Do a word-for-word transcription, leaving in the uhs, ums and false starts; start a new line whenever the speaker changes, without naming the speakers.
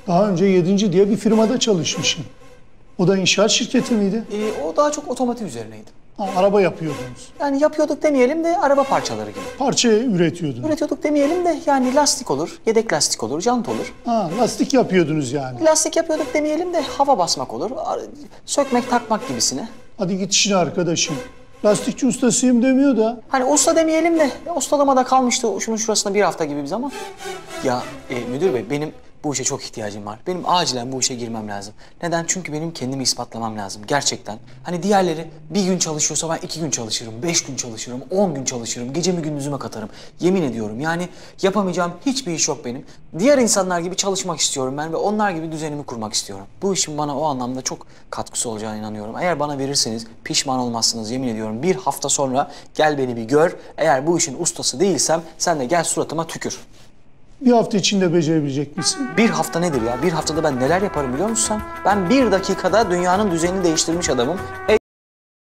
Daha önce Yedinci diye bir firmada çalışmışsın. O da inşaat şirketi miydi?
Ee, o daha çok otomotiv üzerineydi.
Ha, araba yapıyordunuz.
Yani yapıyorduk demeyelim de araba parçaları gibi.
Parça üretiyordunuz.
Üretiyorduk demeyelim de yani lastik olur, yedek lastik olur, jant olur.
Ha, lastik yapıyordunuz yani.
Lastik yapıyorduk demeyelim de hava basmak olur, sökmek takmak gibisine.
Hadi git işine arkadaşım. Lastikçi ustasıyım demiyor da.
Hani usta demeyelim de ustalama da kalmıştı şunun şurasında bir hafta gibi bir zaman. Ya e, müdür bey benim bu işe çok ihtiyacım var. Benim acilen bu işe girmem lazım. Neden? Çünkü benim kendimi ispatlamam lazım gerçekten. Hani diğerleri bir gün çalışıyorsa ben iki gün çalışırım, beş gün çalışırım, on gün çalışırım, gecemi gündüzüme katarım. Yemin ediyorum yani yapamayacağım hiçbir iş yok benim. Diğer insanlar gibi çalışmak istiyorum ben ve onlar gibi düzenimi kurmak istiyorum. Bu işin bana o anlamda çok katkısı olacağına inanıyorum. Eğer bana verirseniz pişman olmazsınız yemin ediyorum. Bir hafta sonra gel beni bir gör. Eğer bu işin ustası değilsem sen de gel suratıma tükür.
Bir hafta içinde becerebilecek misin?
Bir hafta nedir ya? Bir haftada ben neler yaparım biliyor musun sen? Ben bir dakikada dünyanın düzenini değiştirmiş adamım.